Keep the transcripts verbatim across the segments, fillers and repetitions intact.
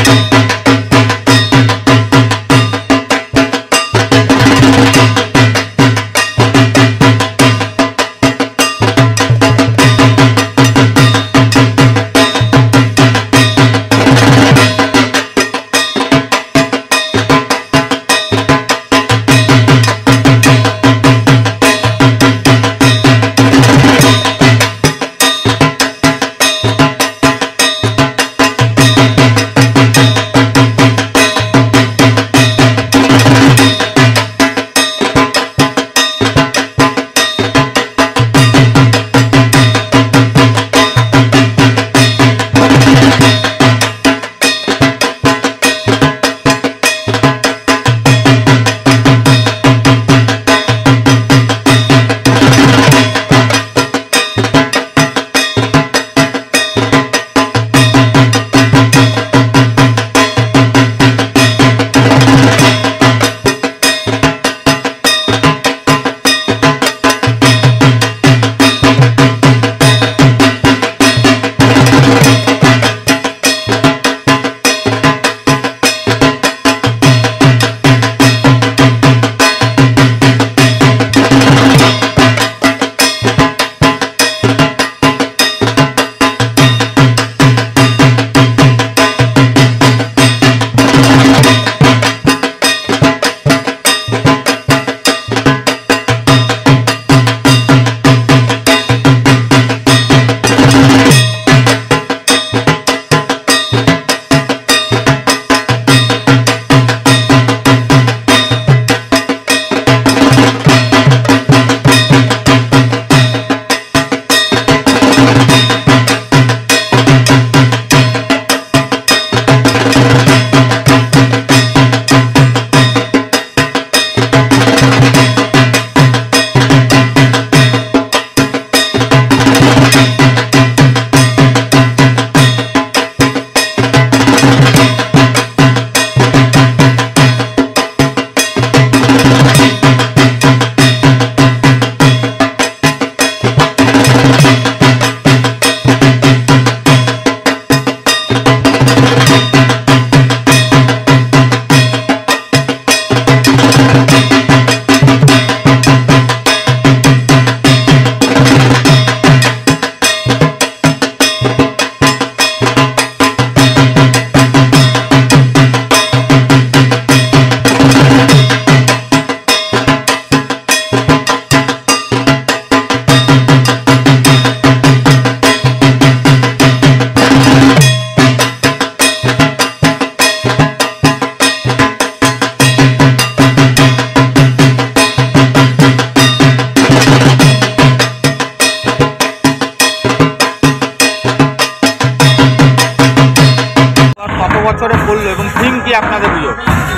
বছরে পড়লো এবং থিম কি আপনাদের পুজো?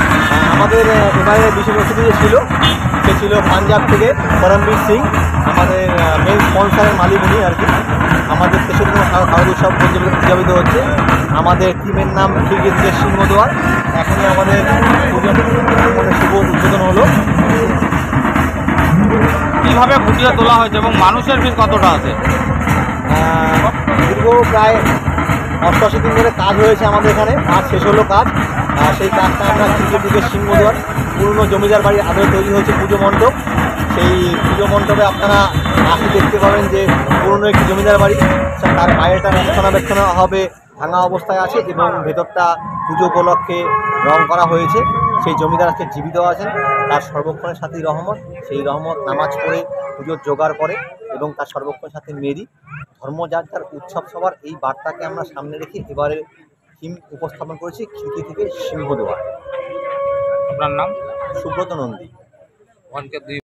আমাদের এবারে বিশেষ অতিথি যে ছিল সে ছিল পাঞ্জাব থেকে করমবীর সিং, আমাদের মেন স্পন্সারের মালিক উনি আর কি। আমাদের তেষট্টি শারদ উৎসব উদযাপিত হচ্ছে। আমাদের টিমের নাম শ্রীকৃষ্ণ সিংহদুয়ার। এখনই আমাদের পুজো মানে শুভ উদ্বোধন হলো। কীভাবে ফুটিয়ে তোলা হয়েছে এবং মানুষের ভিড় কতটা আছে? দীর্ঘ প্রায় অষ্টআশি দিন ধরে কাজ হয়েছে আমাদের এখানে। আজ শেষ হলো কাজ। সেই কাজটা আমরা শ্রীকৃষ্ণ সিংহদুয়ার পুরনো জমিদার বাড়ির আদলে তৈরি হয়েছে পুজো মণ্ডপ। সেই পুজো মণ্ডপে আপনারা আসলে দেখতে পাবেন যে পুরনো একটি জমিদার বাড়ি, তার বাইরেটা রক্ষণাবেক্ষণ হবে ভাঙা অবস্থায় আছে এবং ভেতরটা পুজো উপলক্ষে রং করা হয়েছে। সেই জমিদার আজকে জীবিত আছেন, তার সর্বক্ষণের সাথী রহমত। সেই রহমত নামাজ পড়ে পুজোর জোগাড় করে এবং তার সর্বক্ষণের সাথে মেরি ধর্মযাত্রার উৎসব সবার এই বার্তাকে আমরা সামনে রেখে এবারে থিম উপস্থাপন করেছি খিড়কি থেকে সিংহদুয়ার। আপনার নাম? সুব্রত নন্দী।